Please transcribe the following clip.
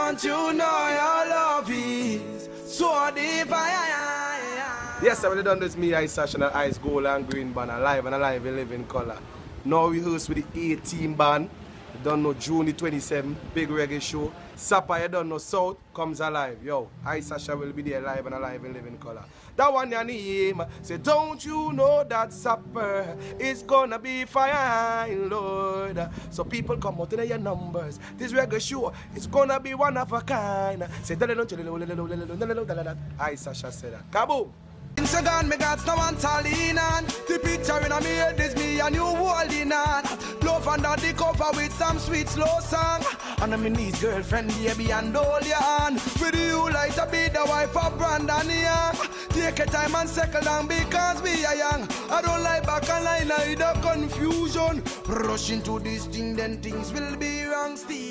Don't you know your love is so divine? Yes, I would have done this. Me, Ice Sash, and the Ice Gold and Green band, alive and alive in living color. Now we rehearse with the 18 band. You don't know June the 27th, big reggae show. Sapa, you don't know South, comes alive. Yo, Ice Sasha will be there live and alive in living color. That one you name, say, don't you know that supper is gonna be fine, Lord. So people come out in your numbers. This reggae show is gonna be one of a kind. Say, Ice Sasha said that. Kaboom! Instagram, me got no one talking on. The picture in a me head is me and you holding on. Love under the cover with some sweet slow song. And I'm in his girlfriend, baby, and hold your hand. With you like to be the wife of Brandon Young. Take your time and settle down because we are young. I don't like back and line, I the confusion. Rush into this thing, then things will be wrong, Steve.